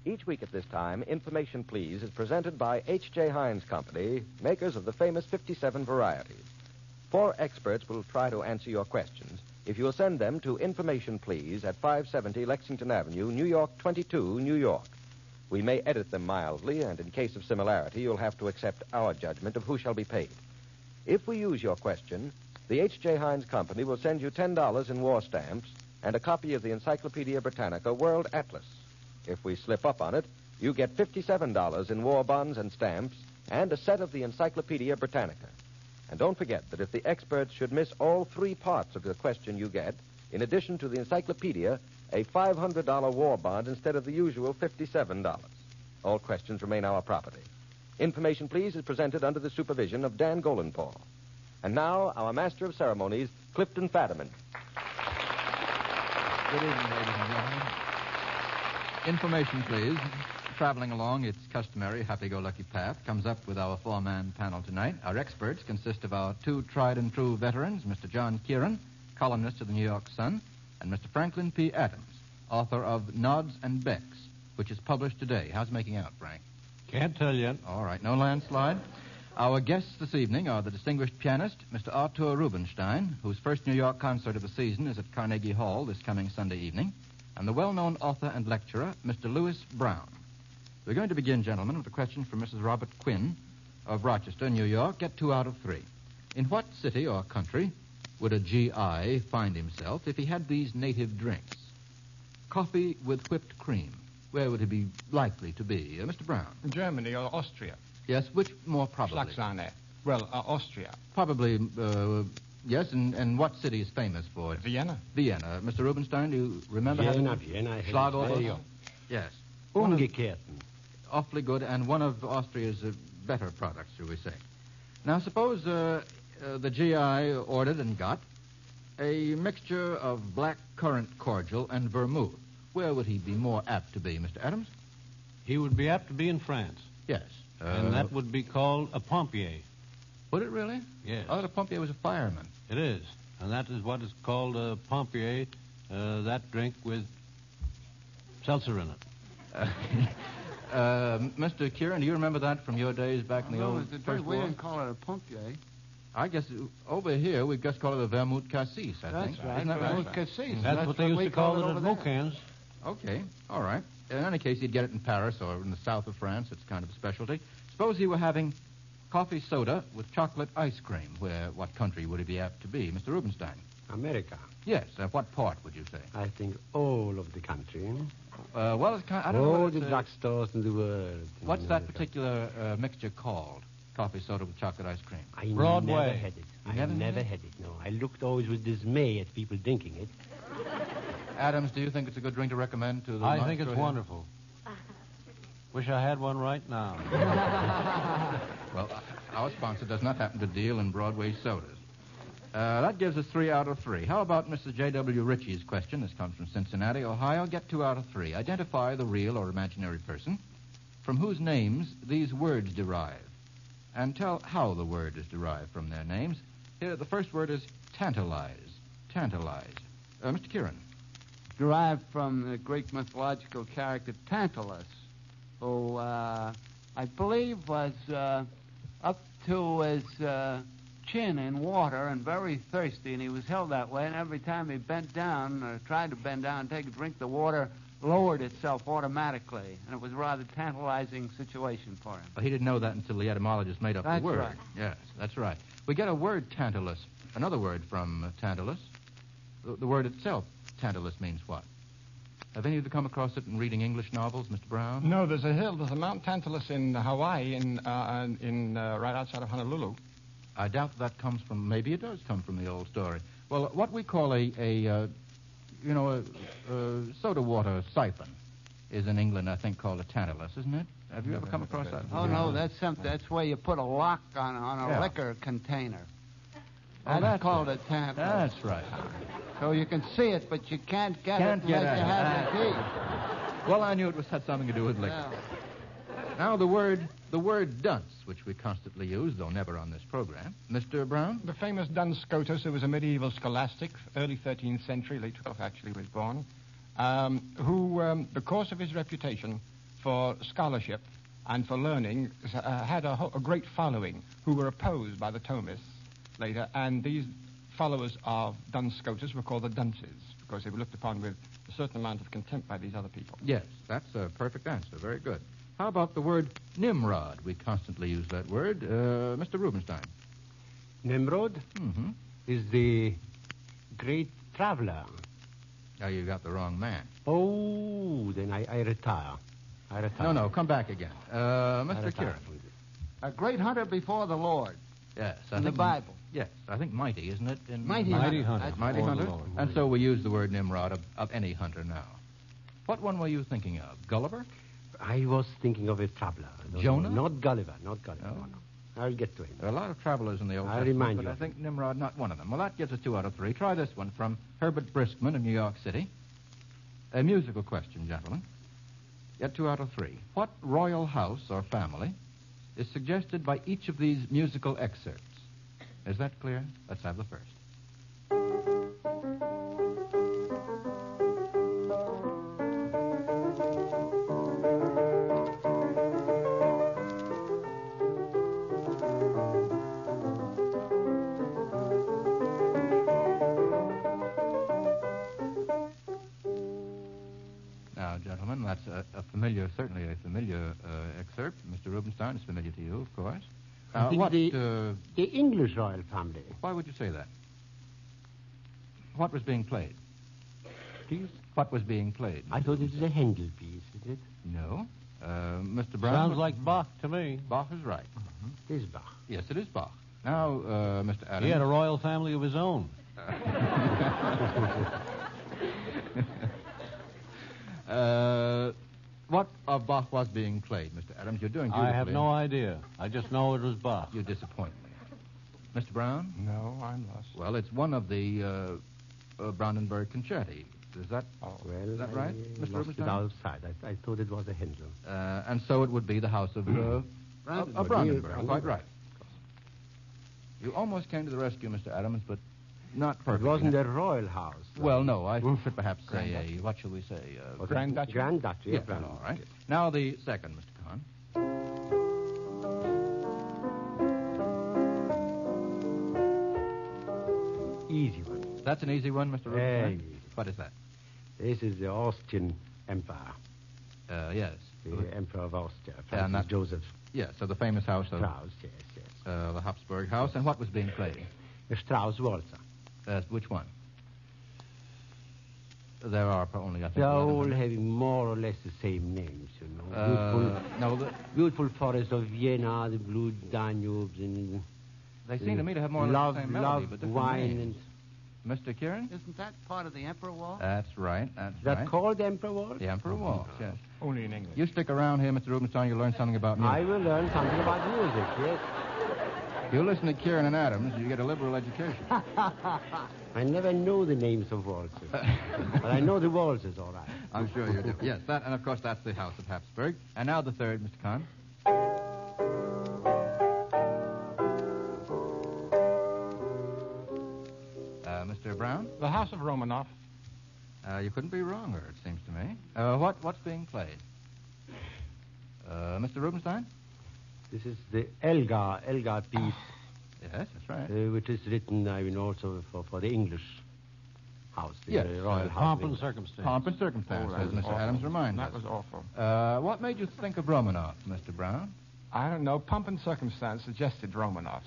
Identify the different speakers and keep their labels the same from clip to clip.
Speaker 1: Each week at this time, Information Please is presented by H.J. Heinz Company, makers of the famous 57 varieties. 4 experts will try to answer your questions if you'll send them to Information Please at 570 Lexington Avenue, New York 22, New York. We may edit them mildly, and in case of similarity, you'll have to accept our judgment of who shall be paid. If we use your question, the H.J. Heinz Company will send you $10 in war stamps and a copy of the Encyclopedia Britannica World Atlas. If we slip up on it, you get $57 in war bonds and stamps and a set of the Encyclopedia Britannica. And don't forget that if the experts should miss all 3 parts of the question you get, in addition to the encyclopedia, a $500 war bond instead of the usual $57. All questions remain our property. Information Please is presented under the supervision of Dan Golenpaul. And now, our Master of Ceremonies, Clifton Fadiman.
Speaker 2: Good evening, ladies and gentlemen. Information, please. Traveling along its customary happy-go-lucky path comes up with our 4-man panel tonight. Our experts consist of our 2 tried-and-true veterans, Mr. John Kieran, columnist of the New York Sun, and Mr. Franklin P. Adams, author of Nods and Becks, which is published today. How's it making out, Frank?
Speaker 3: Can't tell yet.
Speaker 2: All right, no landslide. Our guests this evening are the distinguished pianist, Mr. Artur Rubinstein, whose first New York concert of the season is at Carnegie Hall this coming Sunday evening, and the well-known author and lecturer, Mr. Lewis Brown. We're going to begin, gentlemen, with a question from Mrs. Robert Quinn of Rochester, New York. Get 2 out of 3. In what city or country would a GI find himself if he had these native drinks? Coffee with whipped cream. Where would he be likely to be? Mr. Brown.
Speaker 4: Germany or Austria.
Speaker 2: Yes, which more probably?
Speaker 4: Schlagsahne. Well, Austria.
Speaker 2: Probably, yes, and what city is famous for it?
Speaker 4: Vienna.
Speaker 2: Vienna. Mr. Rubinstein, do you remember
Speaker 3: Vienna.
Speaker 2: Schlagobers? Yes.
Speaker 3: Umgekehrten.
Speaker 2: Awfully good, and one of Austria's better products, shall we say. Now, suppose the GI ordered and got a mixture of black currant cordial and vermouth. Where would he be more apt to be, Mr. Adams?
Speaker 3: He would be apt to be in France.
Speaker 2: Yes.
Speaker 3: And that would be called a pompier.
Speaker 2: Would it really?
Speaker 3: Yes.
Speaker 2: I thought a pompier was a fireman.
Speaker 3: It is. And that is what is called a pompier, that drink with seltzer in it.
Speaker 2: Mr. Kieran, do you remember that from your days back in the old First
Speaker 5: We
Speaker 2: War?
Speaker 5: didn't call it a pompier.
Speaker 2: I guess over here we just call it a vermouth cassis, I think.
Speaker 5: That's right.
Speaker 2: Isn't that right?
Speaker 5: Vermouth cassis.
Speaker 3: That's what they used to call it at Mocans.
Speaker 2: Okay, all right. In any case, you'd get it in Paris or in the south of France. It's kind of a specialty. Suppose he were having coffee soda with chocolate ice cream. What country would he be apt to be, Mr. Rubinstein?
Speaker 6: America.
Speaker 2: Yes. What part would you say?
Speaker 6: I think all of the country.
Speaker 2: Well, it's kind I don't know.
Speaker 6: All the drugstores in the world.
Speaker 2: What's that particular mixture called? Coffee soda with chocolate ice cream.
Speaker 6: I
Speaker 3: Broadway.
Speaker 6: never had it.
Speaker 2: You
Speaker 6: I never had it, no. I looked always with dismay at people drinking it.
Speaker 2: Adams, do you think it's a good drink to recommend to the
Speaker 3: I think it's
Speaker 2: monster here?
Speaker 3: wonderful. Wish I had one right now.
Speaker 2: Well, our sponsor does not happen to deal in Broadway sodas. That gives us 3 out of 3. How about Mr. J.W. Ritchie's question? This comes from Cincinnati, Ohio. Get 2 out of 3. Identify the real or imaginary person from whose names these words derive, and tell how the word is derived from their names. Here, the first word is tantalize. Tantalize. Mr. Kieran.
Speaker 5: Derived from the Greek mythological character Tantalus, who I believe was up to his chin in water and very thirsty, and he was held that way, and every time he bent down or tried to bend down and take a drink, the water lowered itself automatically, and it was a rather tantalizing situation for him.
Speaker 2: Well, he didn't know that until the etymologist made up
Speaker 5: That's
Speaker 2: the word.
Speaker 5: right.
Speaker 2: Yes, that's right. We get a word, Tantalus, another word from Tantalus. The word itself, Tantalus, means what? Have any of you come across it in reading English novels, Mr. Brown?
Speaker 4: No, there's a Mount Tantalus in Hawaii, right outside of Honolulu.
Speaker 2: I doubt that comes from, maybe it does come from the old story. Well, what we call a soda water siphon is in England, I think, called a Tantalus, isn't it? Have you ever come across that?
Speaker 5: Oh, no, that's something. That's where you put a lock on a liquor container. That's called a Tantalus.
Speaker 2: That's right.
Speaker 5: So you can see it, but you can't get it unless you have the key.
Speaker 2: Well, I knew it had something to do with liquor.
Speaker 5: Yeah.
Speaker 2: Now, the word dunce, which we constantly use, though never on this program. Mr. Brown?
Speaker 4: The famous Duns Scotus, who was a medieval scholastic, early 13th century, late 12th actually was born, who, because of his reputation, for scholarship and for learning had a great following who were opposed by the Thomists later, and these followers of Duns Scotus were called the Dunces because they were looked upon with a certain amount of contempt by these other people.
Speaker 2: Yes, that's a perfect answer. Very good. How about the word Nimrod? We constantly use that word. Mr. Rubenstein.
Speaker 6: Nimrod
Speaker 2: Mm-hmm.
Speaker 6: is the great traveler.
Speaker 2: Now, you got the wrong man.
Speaker 6: Oh, then I retire. I retire.
Speaker 2: No, come back again.
Speaker 6: I
Speaker 2: Mr.
Speaker 6: retire
Speaker 2: Kieran.
Speaker 6: from this.
Speaker 5: A great hunter before the Lord.
Speaker 2: Yes,
Speaker 5: In the Bible.
Speaker 2: Yes, I think mighty, isn't it?
Speaker 5: Mighty
Speaker 3: Mighty
Speaker 5: hunter.
Speaker 3: hunter.
Speaker 5: That's
Speaker 2: Mighty
Speaker 3: before the
Speaker 2: hunter.
Speaker 3: Lord.
Speaker 2: And so we use the word Nimrod of any hunter now. What one were you thinking of? Gulliver?
Speaker 6: I was thinking of a traveler. No,
Speaker 2: Jonah?
Speaker 6: Not Gulliver. Not Gulliver.
Speaker 2: No.
Speaker 6: No. I'll get to him.
Speaker 2: There are a lot of travelers in the Old
Speaker 6: I'll
Speaker 2: Testament,
Speaker 6: remind
Speaker 2: but
Speaker 6: you
Speaker 2: I
Speaker 6: of
Speaker 2: think Nimrod not one of them. Well, that gives us 2 out of 3. Try this one from Herbert Briskman of New York City. A musical question, gentlemen. Get 2 out of 3. What royal house or family is suggested by each of these musical excerpts? Is that clear? Let's have the first. Now, gentlemen, that's certainly a familiar excerpt. Mr. Rubenstein is familiar to you, of course.
Speaker 6: I think
Speaker 2: what?
Speaker 6: the English royal family.
Speaker 2: Why would you say that? What was being played?
Speaker 6: Please?
Speaker 2: What was being played?
Speaker 6: I thought it was a Handel piece, is it?
Speaker 2: No. Mr. Brown?
Speaker 3: Sounds like Bach to me.
Speaker 2: Bach is right.
Speaker 6: It is Bach.
Speaker 2: Yes, it is Bach. Now, Mr. Adams.
Speaker 3: He had a royal family of his own.
Speaker 2: What of Bach was being played, Mr. Adams? You're doing beautifully.
Speaker 3: I have no idea. I just know it was Bach.
Speaker 2: You disappoint me. Mr. Brown?
Speaker 4: No, I'm lost.
Speaker 2: Well, it's one of the Brandenburg concerti. Is that
Speaker 6: Well,
Speaker 2: Is that right,
Speaker 6: I
Speaker 2: Mr.
Speaker 6: lost
Speaker 2: Rubenstein?
Speaker 6: it outside. I thought it was a Handel.
Speaker 2: and so it would be the house of Brandenburg. Quite right. You almost came to the rescue, Mr. Adams, but not
Speaker 6: It
Speaker 2: perfectly.
Speaker 6: wasn't a royal house.
Speaker 2: Well, no, I should perhaps say what shall we say?
Speaker 4: Grand Duchy?
Speaker 6: Grand Duchy.
Speaker 2: Yes,
Speaker 6: of Brandenburg.
Speaker 2: all right. Now the second, Mr. Kahn.
Speaker 6: Easy one.
Speaker 2: That's an easy one, Mr.
Speaker 6: Very
Speaker 2: Rubenstein.
Speaker 6: easy.
Speaker 2: What is that?
Speaker 6: This is the Austrian Empire.
Speaker 2: Yes.
Speaker 6: The Emperor of Austria,
Speaker 2: And
Speaker 6: Francis
Speaker 2: that-
Speaker 6: Joseph
Speaker 2: Yes, so the famous house of
Speaker 6: Strauss. Yes.
Speaker 2: the Habsburg house. And what was being played?
Speaker 6: The Strauss Waltzer.
Speaker 2: Which one? There are only, I think,
Speaker 6: They are
Speaker 2: 11
Speaker 6: all
Speaker 2: hundred.
Speaker 6: having more or less the same names, you know.
Speaker 2: No,
Speaker 6: Beautiful forest of Vienna, the blue Danubes, and
Speaker 2: they seem to me to have more or less
Speaker 6: love,
Speaker 2: the same melody,
Speaker 6: love,
Speaker 2: but different
Speaker 6: wine,
Speaker 2: names. Mr. Kieran?
Speaker 5: Isn't that part of the Emperor Waltz?
Speaker 2: That's right. That's
Speaker 6: is that
Speaker 2: right.
Speaker 6: called Emperor Waltz?
Speaker 2: The Emperor Waltz, yes.
Speaker 4: Only in English.
Speaker 2: You stick around here, Mr. Rubenstein, you'll learn something about music.
Speaker 6: I will learn something about music, yes.
Speaker 2: You listen to Kieran and Adams, you get a liberal education.
Speaker 6: I never know the names of waltzes. But I know the waltzes, all right.
Speaker 2: I'm sure you do. Yes, that, and of course that's the House of Habsburg. And now the third, Mr. Kahn. Mr. Brown?
Speaker 4: The House of Romanov.
Speaker 2: You couldn't be wronger, it seems to me. What's being played? Mr. Rubenstein?
Speaker 6: This is the Elgar piece,
Speaker 2: Yes, that's right.
Speaker 6: which is written, I mean, also for the English house, the
Speaker 2: Yes,
Speaker 6: royal house.
Speaker 3: Pomp
Speaker 6: of
Speaker 3: and
Speaker 6: England.
Speaker 3: circumstance.
Speaker 2: Pomp and circumstance,
Speaker 4: that
Speaker 2: as
Speaker 4: was
Speaker 2: Mr.
Speaker 4: awful.
Speaker 2: Adams reminds
Speaker 4: That
Speaker 2: us.
Speaker 4: was awful.
Speaker 2: What made you think of Romanov, Mr. Brown?
Speaker 4: I don't know. Pomp and Circumstance suggested Romanovs.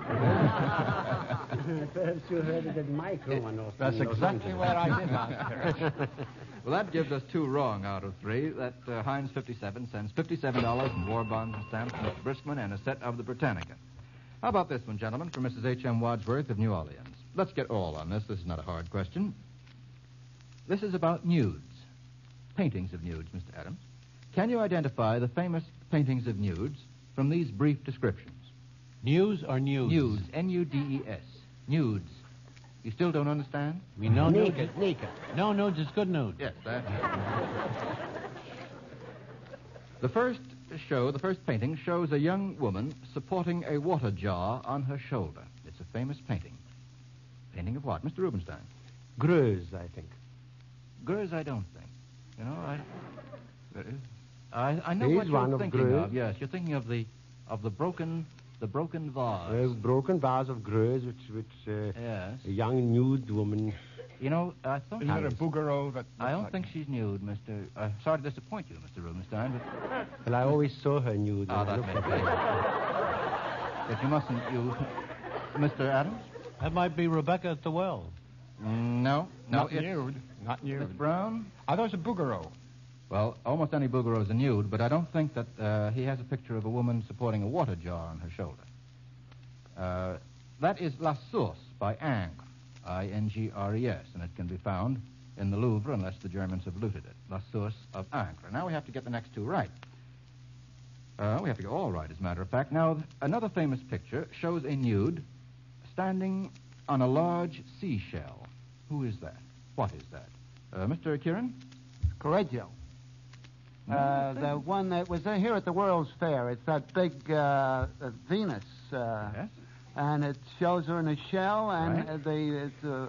Speaker 6: Perhaps you heard it at Mike Romanov.
Speaker 4: That's
Speaker 6: in Los
Speaker 4: exactly
Speaker 6: Angeles.
Speaker 4: where I did answer.
Speaker 2: Well, that gives us 2 wrong out of 3. That Heinz 57 sends $57 in war bonds and stamps to Mr. Briskman and a set of the Britannica. How about this one, gentlemen, from Mrs. H.M. Wadsworth of New Orleans? Let's get all on this. This is not a hard question. This is about nudes. Paintings of nudes, Mr. Adams. Can you identify the famous paintings of nudes from these brief descriptions?
Speaker 3: News or news?
Speaker 2: Nudes, N-U-D-E-S. Nudes. You still don't understand?
Speaker 3: We know
Speaker 6: Naked.
Speaker 3: No nudes is good nudes.
Speaker 2: Yes, that. The first painting shows a young woman supporting a water jar on her shoulder. It's a famous painting. Painting of what, Mr. Rubenstein?
Speaker 6: Greuze, I think.
Speaker 2: Greuze, I don't think. You know, I know
Speaker 6: He's
Speaker 2: what
Speaker 6: one
Speaker 2: you're
Speaker 6: of
Speaker 2: thinking
Speaker 6: Greuze.
Speaker 2: of. Yes, you're thinking of the broken vase.
Speaker 6: A broken vase of Greuze, which
Speaker 2: Yes.
Speaker 6: a young nude woman.
Speaker 2: You know, I thought.
Speaker 4: Is there a Bouguereau that...
Speaker 2: I don't think she's nude, Mr. Sorry to disappoint you, Mr. Rubenstein, but
Speaker 6: Well, I always saw her nude. when I
Speaker 2: that
Speaker 6: looked
Speaker 2: makes
Speaker 6: at
Speaker 2: sense.
Speaker 6: her.
Speaker 2: But you mustn't. Mr. Adams?
Speaker 3: That might be Rebecca at the well.
Speaker 2: No,
Speaker 4: Not
Speaker 2: it's
Speaker 4: nude. Not
Speaker 2: Miss
Speaker 4: nude.
Speaker 2: Brown.
Speaker 4: Are those a Bouguereau?
Speaker 2: Well, almost any Bouguereau is a nude, but I don't think that he has a picture of a woman supporting a water jar on her shoulder. That is La Source by Ingres, I-N-G-R-E-S, and it can be found in the Louvre unless the Germans have looted it. La Source of Ingres. Now we have to get the next two right. We have to get all right, as a matter of fact. Now, another famous picture shows a nude standing on a large seashell. Who is that? What is that? Mr. Kieran?
Speaker 5: Correggio. The one that was here at the World's Fair. It's that big Venus.
Speaker 2: Yes.
Speaker 5: And it shows her in a shell, and
Speaker 2: Right.
Speaker 5: there's a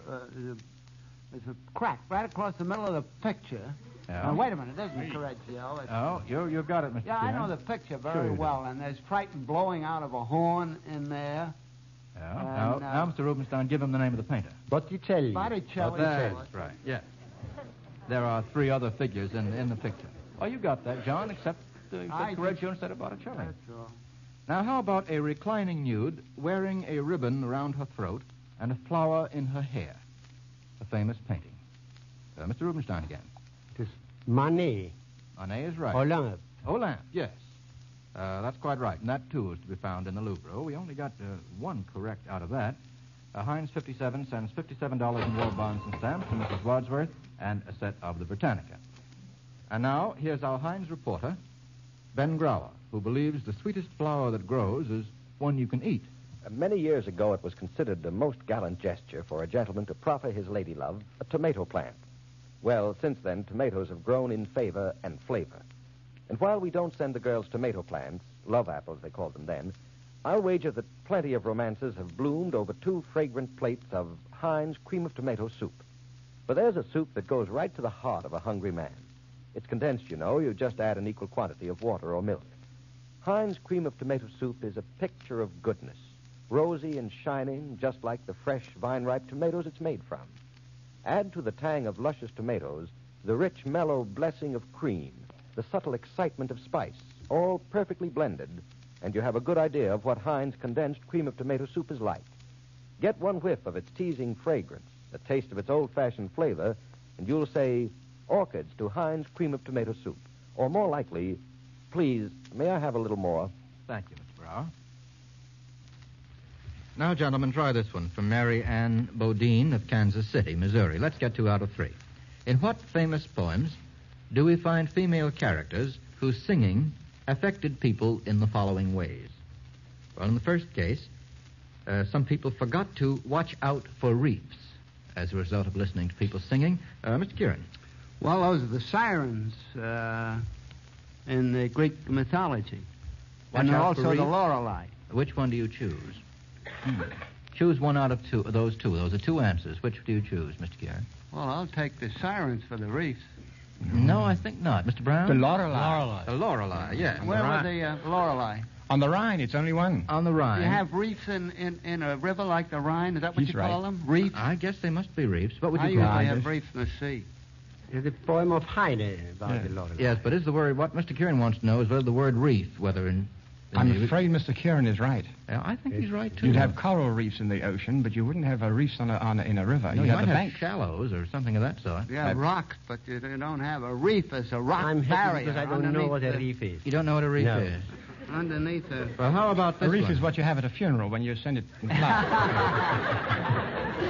Speaker 5: crack right across the middle of the picture.
Speaker 2: Yeah.
Speaker 5: Now, wait a minute, it isn't Correggio. It's,
Speaker 2: Oh, you've got it, Mr.
Speaker 5: yeah, I
Speaker 2: Kieran.
Speaker 5: know the picture
Speaker 2: Sure
Speaker 5: very
Speaker 2: you do.
Speaker 5: well, and there's Triton blowing out of a horn in there.
Speaker 2: Yeah.
Speaker 5: And,
Speaker 2: Now, Mr. Rubenstein, give him the name of the painter.
Speaker 6: Botticelli.
Speaker 5: Botticelli.
Speaker 2: That's right, yes. There are three other figures in the picture. Oh, you got that, John, except
Speaker 5: I
Speaker 2: Correggio instead of Botticelli.
Speaker 5: That's all.
Speaker 2: Now, how about a reclining nude wearing a ribbon around her throat and a flower in her hair? A famous painting. Mr. Rubenstein again.
Speaker 6: It is Manet.
Speaker 2: Manet is right.
Speaker 6: Olympe.
Speaker 2: Olympe, yes. That's quite right, and that, too, is to be found in the Louvre. Oh, we only got one correct out of that. Heinz 57 sends $57 in war bonds and stamps to Mrs. Wadsworth and a set of the Britannica. And now, here's our Heinz reporter, Ben Grauer, who believes the sweetest flower that grows is one you can eat.
Speaker 1: Many years ago, it was considered the most gallant gesture for a gentleman to proffer his lady love a tomato plant. Well, since then, tomatoes have grown in favor and flavor. And while we don't send the girls tomato plants, love apples they called them then, I'll wager that plenty of romances have bloomed over 2 fragrant plates of Heinz cream of tomato soup. But there's a soup that goes right to the heart of a hungry man. It's condensed, you know. You just add an equal quantity of water or milk. Heinz cream of tomato soup is a picture of goodness, rosy and shining, just like the fresh, vine-ripe tomatoes it's made from. Add to the tang of luscious tomatoes the rich, mellow blessing of cream, the subtle excitement of spice, all perfectly blended, and you have a good idea of what Heinz condensed cream of tomato soup is like. Get one whiff of its teasing fragrance, a taste of its old-fashioned flavor, and you'll say, orchids to Heinz cream of tomato soup. Or more likely, please, may I have a little more?
Speaker 2: Thank you, Mr. Brower. Now, gentlemen, try this one from Mary Ann Bodine of Kansas City, Missouri. Let's get 2 out of 3. In what famous poems do we find female characters whose singing affected people in the following ways? Well, in the first case, some people forgot to watch out for reefs as a result of listening to people singing. Mr. Kieran.
Speaker 5: Well, those are the sirens in the Greek mythology.
Speaker 2: Watch
Speaker 5: and
Speaker 2: out for
Speaker 5: also the
Speaker 2: reefs.
Speaker 5: Lorelei.
Speaker 2: Which one do you choose? Choose one out of those two. Those are 2 answers. Which do you choose, Mr. Kieran?
Speaker 5: Well, I'll take the sirens for the reefs.
Speaker 2: No, I think not. Mr. Brown?
Speaker 4: The Lorelei.
Speaker 2: The Lorelei, yes.
Speaker 5: Where were the Lorelei?
Speaker 4: On the Rhine, it's only one.
Speaker 2: On the Rhine.
Speaker 5: You have reefs in a river like the Rhine? Is that what
Speaker 4: He's
Speaker 5: you call
Speaker 4: right.
Speaker 5: them? Reefs?
Speaker 2: I guess they must be reefs. What would
Speaker 5: I
Speaker 2: you call
Speaker 5: usually
Speaker 2: them?
Speaker 5: have reefs in the sea.
Speaker 6: It's a poem of Heine about the Lorelei.
Speaker 2: Yes, but is the word, what Mr. Kieran wants to know is whether the word reef, whether in
Speaker 4: I'm
Speaker 2: the-
Speaker 4: afraid Mr. Kieran is right.
Speaker 2: Yeah, I think he's right, too.
Speaker 4: You'd have coral reefs in the ocean, but you wouldn't have reefs in a river.
Speaker 2: No,
Speaker 4: You'd
Speaker 2: you
Speaker 4: have
Speaker 2: might
Speaker 4: the
Speaker 2: have
Speaker 4: bank.
Speaker 2: shallows or something of that sort.
Speaker 5: Yeah, rocks, but you don't have a reef as a rock
Speaker 6: I'm happy
Speaker 5: barrier.
Speaker 6: because I don't know
Speaker 5: underneath
Speaker 6: what a
Speaker 5: the-
Speaker 6: reef is.
Speaker 2: You don't know what a reef
Speaker 6: No.
Speaker 2: is?
Speaker 5: Underneath the...
Speaker 2: Well, how about
Speaker 4: A
Speaker 2: this
Speaker 4: reef
Speaker 2: one?
Speaker 4: is what you have at a funeral when you send it in flowers.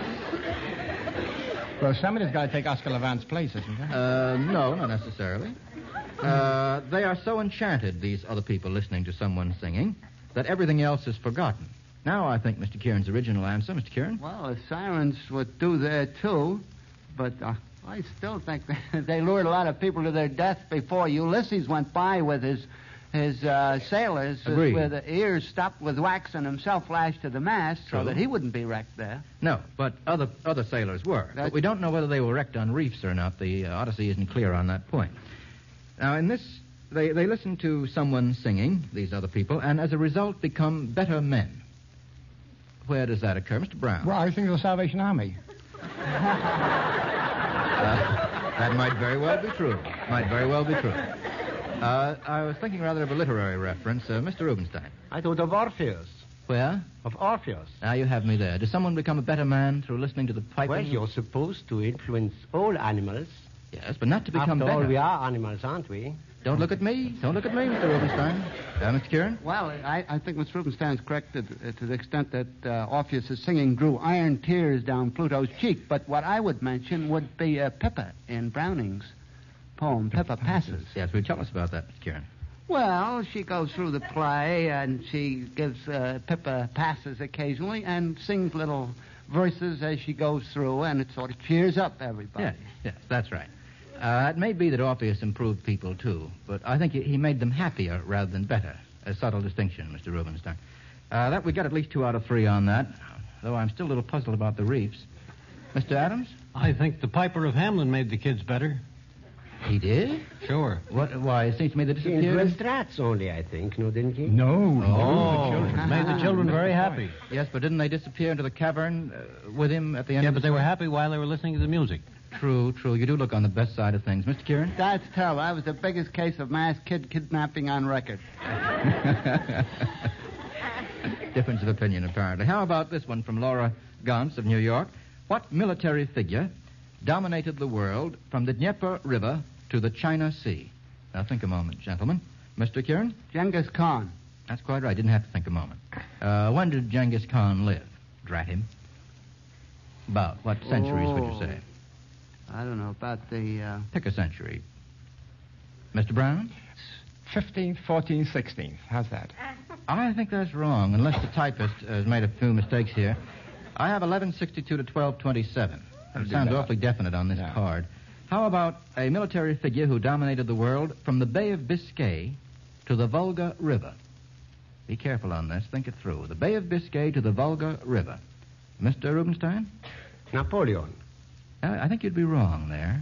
Speaker 4: Well, somebody's got to take Oscar Levant's place, isn't there?
Speaker 2: No, not necessarily. They are so enchanted, these other people listening to someone singing, that everything else is forgotten. Now I think Mr. Kieran's original answer, Mr. Kieran.
Speaker 5: Well, the sirens would do that, too, but I still think they lured a lot of people to their death before Ulysses went by with his sailors
Speaker 2: Agreed.
Speaker 5: with the ears stopped with wax and himself lashed to the mast so
Speaker 2: True.
Speaker 5: that he wouldn't be wrecked there.
Speaker 2: No, but other sailors were. But
Speaker 5: That's-
Speaker 2: we don't know whether they were wrecked on reefs or not. The Odyssey isn't clear on that point. Now, in this They listen to someone singing, these other people, and as a result become better men. Where does that occur, Mr. Brown?
Speaker 4: Well, I think of the Salvation Army.
Speaker 2: That might very well be true. Might very well be true. I was thinking rather of a literary reference. Mr. Rubenstein.
Speaker 6: I thought of Orpheus.
Speaker 2: Where?
Speaker 6: Of Orpheus.
Speaker 2: Now you have me there. Does someone become a better man through listening to the piping?
Speaker 6: Well, you're supposed to influence all animals.
Speaker 2: Yes, but not to become
Speaker 6: After
Speaker 2: better.
Speaker 6: all, we are animals, aren't we?
Speaker 2: Don't look at me. Don't look at me, Mr. Rubenstein. Mr. Kieran?
Speaker 5: Well, I think Mr. Rubenstein is correct to the extent that Orpheus' singing drew iron tears down Pluto's cheek. But what I would mention would be Pippa in Browning's poem, Pippa Passes.
Speaker 2: Yes, will you tell us about that, Mr. Kieran?
Speaker 5: Well, she goes through the play and she gives Pippa passes occasionally and sings little verses as she goes through, and it sort of cheers up everybody.
Speaker 2: Yes, that's right. It may be that Orpheus improved people, too, but I think he made them happier rather than better. A subtle distinction, Mr. Rubenstein. That we got at least 2 out of 3 on that, though I'm still a little puzzled about the reefs. Mr. Adams?
Speaker 3: I think the Piper of Hamelin made the kids better.
Speaker 2: He did?
Speaker 3: Sure.
Speaker 2: Why, it seems to me that
Speaker 6: He
Speaker 2: disappeared.
Speaker 6: influenced rats only, I think, no, didn't he?
Speaker 4: No.
Speaker 3: Made the children very happy.
Speaker 2: Yes, but didn't they disappear into the cavern with him at the end
Speaker 3: Yeah,
Speaker 2: of
Speaker 3: but
Speaker 2: the
Speaker 3: they were
Speaker 2: story?
Speaker 3: happy while they were listening to the music.
Speaker 2: True. You do look on the best side of things. Mr. Kieran?
Speaker 5: That's terrible. That was the biggest case of mass kidnapping on record.
Speaker 2: Difference of opinion, apparently. How about this one from Laura Gantz of New York? What military figure dominated the world from the Dnieper River to the China Sea? Now, think a moment, gentlemen. Mr. Kieran?
Speaker 5: Genghis Khan.
Speaker 2: That's quite right. Didn't have to think a moment. When did Genghis Khan live? Drat him. About what centuries would you say?
Speaker 5: I don't know, about the...
Speaker 2: Pick a century. Mr. Brown?
Speaker 4: 15th, 14th, 16th. How's that?
Speaker 2: I think that's wrong, unless the typist has made a few mistakes here. I have 1162 to 1227. It sounds awfully definite on this card. How about a military figure who dominated the world from the Bay of Biscay to the Volga River? Be careful on this. Think it through. The Bay of Biscay to the Volga River. Mr. Rubenstein?
Speaker 6: Napoleon.
Speaker 2: I think you'd be wrong there.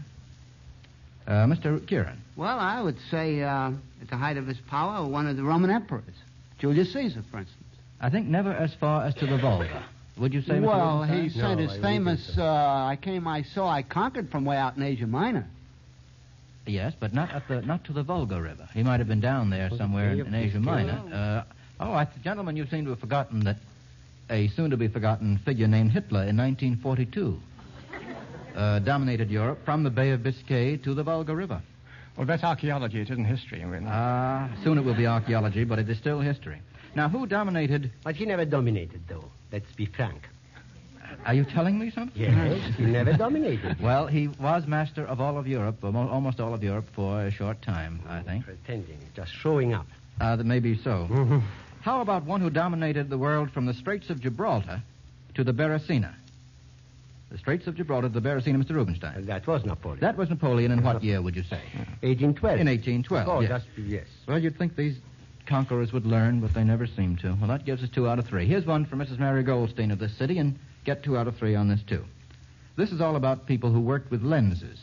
Speaker 2: Mr. Kieran?
Speaker 5: Well, I would say at the height of his power, one of the Roman emperors. Julius Caesar, for instance.
Speaker 2: I think never as far as to the Volga. Would you say, Mr.
Speaker 5: Well,
Speaker 2: Rubenstein?
Speaker 5: he sent
Speaker 6: No,
Speaker 5: his
Speaker 6: I wouldn't
Speaker 5: famous,
Speaker 6: think so.
Speaker 5: I came, I saw, I conquered from way out in Asia Minor.
Speaker 2: Yes, but not to the Volga River. He might have been down there somewhere in Asia Minor. Gentlemen, you seem to have forgotten that a soon-to-be-forgotten figure named Hitler in 1942 dominated Europe from the Bay of Biscay to the Volga River.
Speaker 4: Well, that's archaeology. It isn't history.
Speaker 2: Soon it will be archaeology, but it is still history. Now, who dominated...
Speaker 6: But he never dominated, though. Let's be frank.
Speaker 2: Are you telling me something?
Speaker 6: Yes, he never dominated.
Speaker 2: Well, he was master of all of Europe, almost all of Europe, for a short time, I think.
Speaker 6: Pretending, just showing up.
Speaker 2: That may be so. How about one who dominated the world from the Straits of Gibraltar to the Beresina? The Straits of Gibraltar to the Beresina, Mr. Rubenstein.
Speaker 6: That was Napoleon.
Speaker 2: That was Napoleon in what year, would you say?
Speaker 6: 1812.
Speaker 2: In 1812,
Speaker 6: Oh,
Speaker 2: yes.
Speaker 6: yes.
Speaker 2: Well, you'd think these conquerors would learn, but they never seem to. Well, that gives us 2 out of 3. Here's one for Mrs. Mary Goldstein of this city, and get 2 out of 3 on this, too. This is all about people who worked with lenses.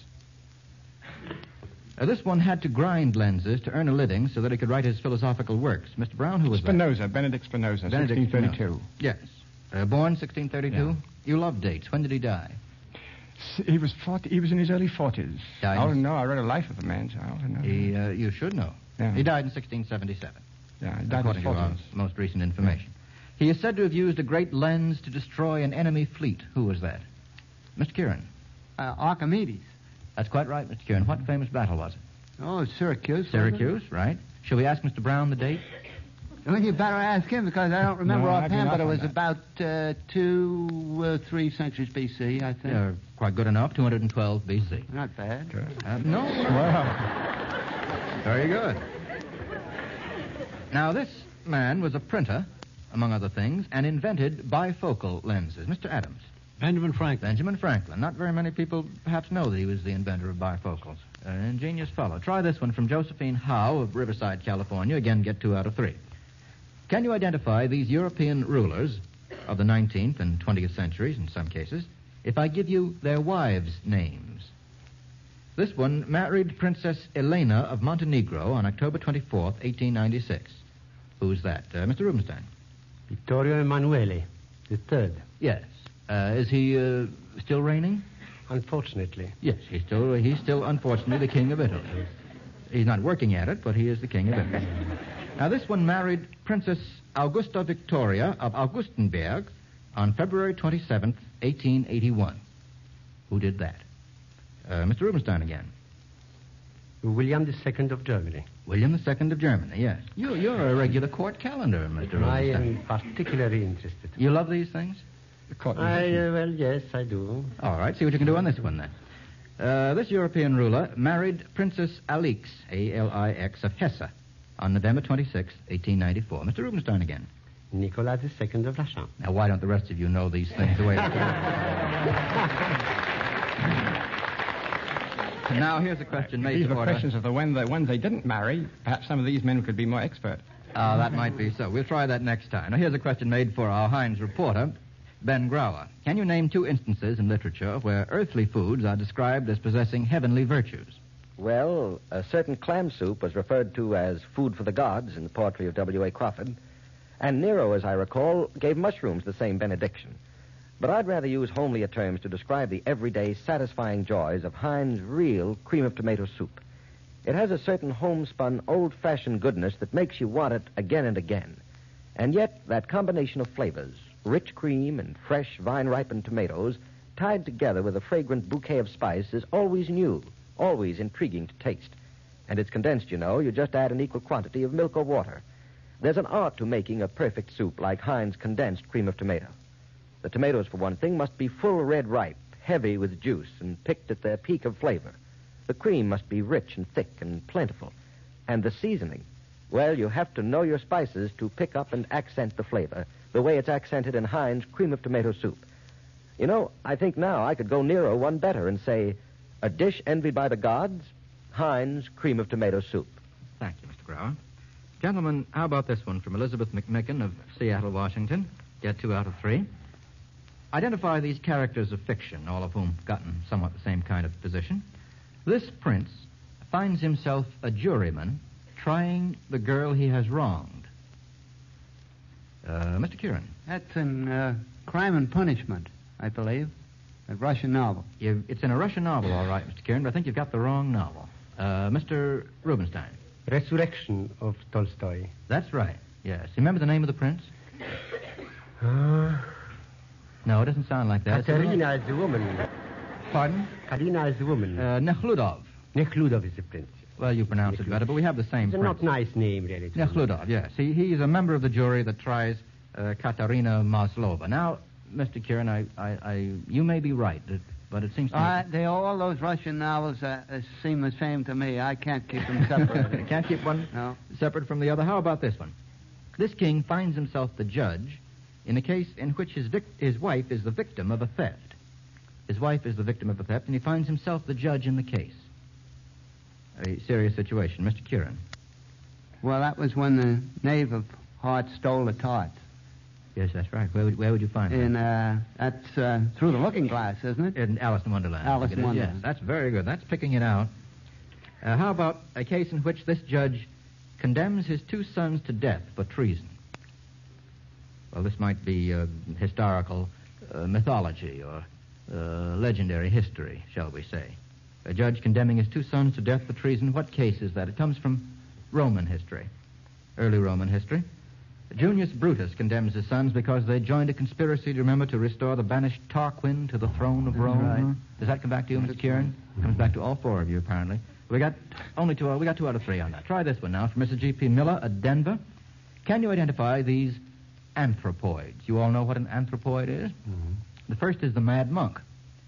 Speaker 2: This one had to grind lenses to earn a living so that he could write his philosophical works. Mr. Brown, who was
Speaker 4: Spinoza, Benedict Spinoza,
Speaker 2: Benedict
Speaker 4: 1632.
Speaker 2: Yes. Born 1632?
Speaker 4: Yeah.
Speaker 2: You love dates. When did he die?
Speaker 4: He was 40. He was in his early 40s.
Speaker 2: Died
Speaker 4: I
Speaker 2: in-
Speaker 4: don't know. I read a life of the man, so I don't know.
Speaker 2: You should know.
Speaker 4: Yeah.
Speaker 2: He died in 1677.
Speaker 4: Yeah, he died in
Speaker 2: According
Speaker 4: his
Speaker 2: to our
Speaker 4: 40s.
Speaker 2: most recent information. He is said to have used a great lens to destroy an enemy fleet. Who was that? Mr. Kieran.
Speaker 5: Archimedes.
Speaker 2: That's quite right, Mr. Kieran. What famous battle was it?
Speaker 5: Oh, Syracuse. wasn't it?
Speaker 2: Syracuse, right. Shall we ask Mr. Brown the date?
Speaker 5: I think you better ask him because I don't remember
Speaker 4: No, I'd be
Speaker 5: offhand, but
Speaker 4: off
Speaker 5: it
Speaker 4: on
Speaker 5: was
Speaker 4: that.
Speaker 5: about 2, 3 centuries B.C., I think.
Speaker 2: Yeah, quite good enough. 212 B.C.
Speaker 5: Not bad.
Speaker 2: No.
Speaker 4: Well,
Speaker 2: Very good. Now, this man was a printer, among other things, and invented bifocal lenses. Mr. Adams.
Speaker 3: Benjamin Franklin.
Speaker 2: Benjamin Franklin. Not very many people perhaps know that he was the inventor of bifocals. An ingenious fellow. Try this one from Josephine Howe of Riverside, California. Again, get 2 out of 3. Can you identify these European rulers of the 19th and 20th centuries, in some cases, if I give you their wives' names? This one married Princess Elena of Montenegro on October 24th, 1896. Who's that? Mr. Rubenstein?
Speaker 6: Vittorio Emanuele, the third.
Speaker 2: Yes. Is he still reigning?
Speaker 6: Unfortunately.
Speaker 2: Yes, he's still, unfortunately, the king of Italy. He's not working at it, but he is the king of Italy. Now, this one married Princess Augusta Victoria of Augustenberg on February 27th, 1881. Who did that? Mr. Rubenstein again.
Speaker 6: William II of Germany.
Speaker 2: William II of Germany, yes. You're a regular court calendar, Mr. Rubenstein.
Speaker 6: I am particularly interested.
Speaker 2: You love these things?
Speaker 6: Well, yes, I do.
Speaker 2: All right, see what you can do on this one, then. This European ruler married Princess Alix, A-L-I-X, of Hesse on November 26, 1894. Mr. Rubenstein again.
Speaker 6: Nicolas II of Lachamp.
Speaker 2: Now, why don't the rest of you know these things the way they do? Now, here's a question made
Speaker 4: These
Speaker 2: to
Speaker 4: are the
Speaker 2: order.
Speaker 4: questions of the ones they didn't marry. Perhaps some of these men could be more expert.
Speaker 2: That might be so. We'll try that next time. Now, here's a question made for our Heinz reporter, Ben Grauer. Can you name 2 instances in literature where earthly foods are described as possessing heavenly virtues?
Speaker 1: Well, a certain clam soup was referred to as food for the gods in the poetry of W.A. Crawford. And Nero, as I recall, gave mushrooms the same benediction. But I'd rather use homelier terms to describe the everyday satisfying joys of Heinz real cream of tomato soup. It has a certain homespun, old-fashioned goodness that makes you want it again and again. And yet, that combination of flavors, rich cream and fresh vine-ripened tomatoes, tied together with a fragrant bouquet of spice, is always new, always intriguing to taste. And it's condensed, you know. You just add an equal quantity of milk or water. There's an art to making a perfect soup like Heinz condensed cream of tomato. The tomatoes, for one thing, must be full red ripe, heavy with juice, and picked at their peak of flavor. The cream must be rich and thick and plentiful. And the seasoning, well, you have to know your spices to pick up and accent the flavor, the way it's accented in Heinz cream of tomato soup. You know, I think now I could go Nero one better and say, a dish envied by the gods, Heinz cream of tomato soup.
Speaker 2: Thank you, Mr. Grauer. Gentlemen, how about this one from Elizabeth McMicken of Seattle, Washington? Get 2 out of 3. Identify these characters of fiction, all of whom gotten somewhat the same kind of position. This prince finds himself a juryman trying the girl he has wronged. Mr. Kieran.
Speaker 5: That's in Crime and Punishment, I believe. A Russian novel.
Speaker 2: It's in a Russian novel, all right, Mr. Kieran, but I think you've got the wrong novel. Mr. Rubenstein.
Speaker 6: Resurrection of Tolstoy.
Speaker 2: That's right, yes. You remember the name of the prince? No, it doesn't sound like that.
Speaker 6: Katerina is the woman.
Speaker 2: Pardon?
Speaker 6: Katerina is the woman.
Speaker 2: Nekhludov.
Speaker 6: Nekhludov is the prince.
Speaker 2: Well, you pronounce it better, but we have the same
Speaker 6: It's a
Speaker 2: prince.
Speaker 6: not nice name, really.
Speaker 2: Nekhludov, yes. He's a member of the jury that tries Katerina Maslova. Now, Mr. Kieran, you may be right, but it seems to me...
Speaker 5: All those Russian novels seem the same to me. I can't keep them separate.
Speaker 2: Can't keep one separate from the other. How about this one? This king finds himself the judge in a case in which his wife is the victim of a theft. His wife is the victim of a theft, and he finds himself the judge in the case. A serious situation. Mr. Kieran.
Speaker 5: Well, that was when the Knave of Hearts stole the tarts.
Speaker 2: Yes, that's right. Where would you find that?
Speaker 5: That's Through the Looking Glass, isn't it?
Speaker 2: In Alice in Wonderland.
Speaker 5: Alice in Wonderland.
Speaker 2: Yes, that's very good. That's picking it out. How about a case in which this judge condemns his 2 sons to death for treason? Well, this might be historical mythology or legendary history, shall we say. A judge condemning his 2 sons to death for treason. What case is that? It comes from Roman history, early Roman history. Junius Brutus condemns his sons because they joined a conspiracy, to restore the banished Tarquin to the throne of Rome.
Speaker 5: Right.
Speaker 2: Does that come back to you, Mr. Kieran? Comes back to all 4 of you, apparently. We got 2 out of 3 on that. Try this one now from Mrs. G.P. Miller at Denver. Can you identify these anthropoids? You all know what an anthropoid is?
Speaker 6: Mm-hmm.
Speaker 2: The first is the mad monk.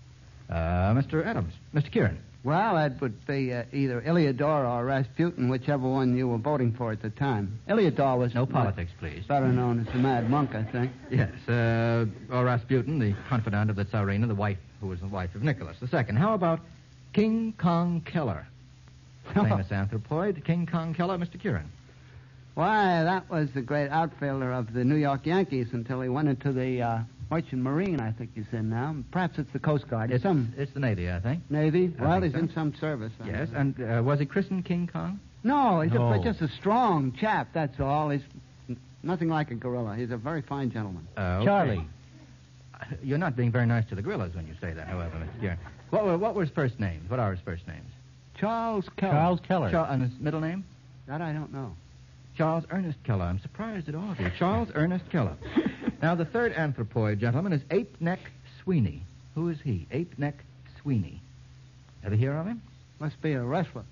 Speaker 2: Mr. Adams. Mr. Kieran.
Speaker 5: Well, that would be either Iliador or Rasputin, whichever one you were voting for at the time. Iliador was...
Speaker 2: No politics, please.
Speaker 5: Better known as the Mad Monk, I think.
Speaker 2: Yes, or Rasputin, the confidant of the Tsarina, who was the wife of Nicholas II. How about King Kong Keller? Famous anthropoid, King Kong Keller, Mr. Kieran.
Speaker 5: Why, that was the great outfielder of the New York Yankees until he went into the Merchant Marine, I think he's in now. Perhaps it's the Coast Guard.
Speaker 2: It's the Navy, I think.
Speaker 5: Navy?
Speaker 2: I
Speaker 5: Well,
Speaker 2: think
Speaker 5: he's
Speaker 2: so.
Speaker 5: in some service. I
Speaker 2: Yes,
Speaker 5: know.
Speaker 2: and was he christened King Kong?
Speaker 5: No, he's
Speaker 3: No.
Speaker 5: just a strong chap, that's all. He's nothing like a gorilla. He's a very fine gentleman.
Speaker 2: Okay.
Speaker 7: Charlie.
Speaker 2: You're not being very nice to the gorillas when you say that, however, Mr. Kieran. What were his first names? What are his first names?
Speaker 5: Charles Keller.
Speaker 7: Charles Keller.
Speaker 2: And his middle name?
Speaker 5: That I don't know.
Speaker 2: Charles Ernest Keller. I'm surprised at all of you. Charles Ernest Keller. Now, the third anthropoid gentleman is Ape-Neck Sweeney. Who is he? Ape-Neck Sweeney. Ever hear of him?
Speaker 5: Must be a wrestler.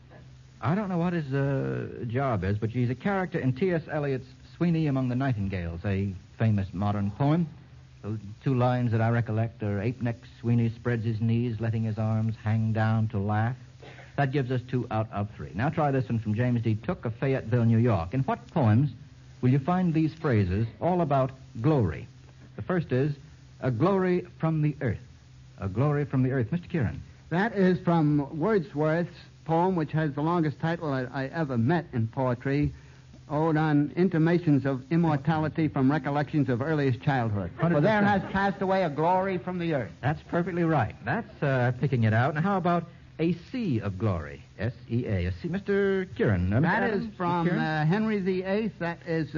Speaker 2: I don't know what his job is, but he's a character in T.S. Eliot's Sweeney Among the Nightingales, a famous modern poem. Those two lines that I recollect are Ape-Neck Sweeney spreads his knees, letting his arms hang down to laugh. That gives us 2 out of 3. Now try this one from James D. Took of Fayetteville, New York. In what poems will you find these phrases all about glory? The first is, a glory from the earth. A glory from the earth. Mr. Kieran.
Speaker 5: That is from Wordsworth's poem, which has the longest title I ever met in poetry, Ode on Intimations of Immortality from Recollections of Earliest Childhood. For
Speaker 2: 100%.
Speaker 5: there has passed away a glory from the earth.
Speaker 2: That's perfectly right. That's picking it out. Now, how about a sea of glory? S-E-A. A sea. Mr. Kieran. Mr.
Speaker 5: That
Speaker 2: Adams?
Speaker 5: is
Speaker 2: Mr.
Speaker 5: from
Speaker 2: Kieran?
Speaker 5: Henry VIII. That is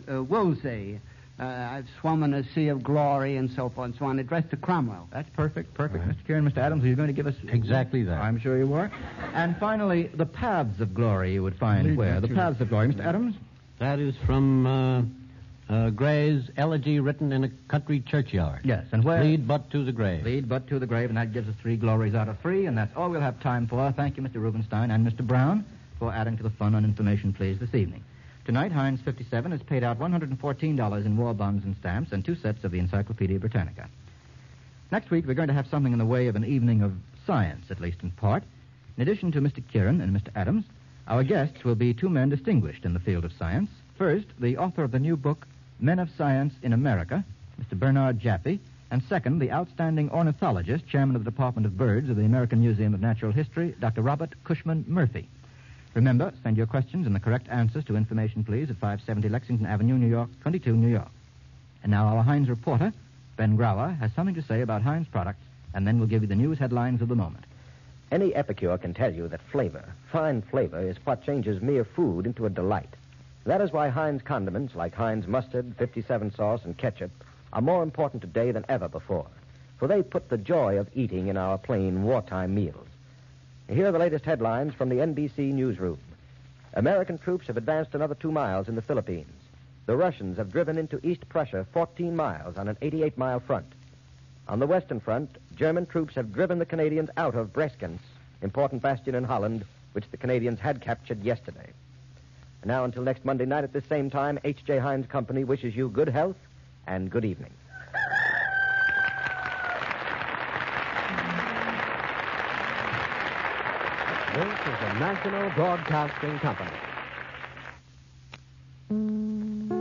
Speaker 5: Wolsey. I've swum in a sea of glory and so forth and so on, addressed to Cromwell.
Speaker 2: That's perfect. Mr. Kieran, Mr. Adams, are you going to give us...
Speaker 7: Exactly that.
Speaker 2: I'm sure you were. And finally, the paths of glory you would find where? The paths of glory. Mr. Adams?
Speaker 3: That is from Gray's Elegy written in a country churchyard.
Speaker 2: Yes, and where?
Speaker 3: Lead but to the grave.
Speaker 2: Lead but to the grave, and that gives us 3 glories out of 3, and that's all we'll have time for. Thank you, Mr. Rubenstein and Mr. Brown, for adding to the fun on Information Please this evening. Tonight, Heinz 57 has paid out $114 in war bonds and stamps and 2 sets of the Encyclopedia Britannica. Next week, we're going to have something in the way of an evening of science, at least in part. In addition to Mr. Kieran and Mr. Adams, our guests will be 2 men distinguished in the field of science. First, the author of the new book, Men of Science in America, Mr. Bernard Jaffe, and second, the outstanding ornithologist, chairman of the Department of Birds of the American Museum of Natural History, Dr. Robert Cushman Murphy. Remember, send your questions and the correct answers to Information Please at 570 Lexington Avenue, New York, 22, New York. And now our Heinz reporter, Ben Grauer, has something to say about Heinz products, and then we'll give you the news headlines of the moment.
Speaker 1: Any epicure can tell you that flavor, fine flavor, is what changes mere food into a delight. That is why Heinz condiments like Heinz mustard, 57 sauce, and ketchup are more important today than ever before, for they put the joy of eating in our plain wartime meals. Here are the latest headlines from the NBC newsroom. American troops have advanced another 2 miles in the Philippines. The Russians have driven into East Prussia 14 miles on an 88-mile front. On the Western Front, German troops have driven the Canadians out of Breskens, important bastion in Holland, which the Canadians had captured yesterday. And now, until next Monday night at this same time, H.J. Heinz Company wishes you good health and good evening.
Speaker 6: This is the National Broadcasting Company.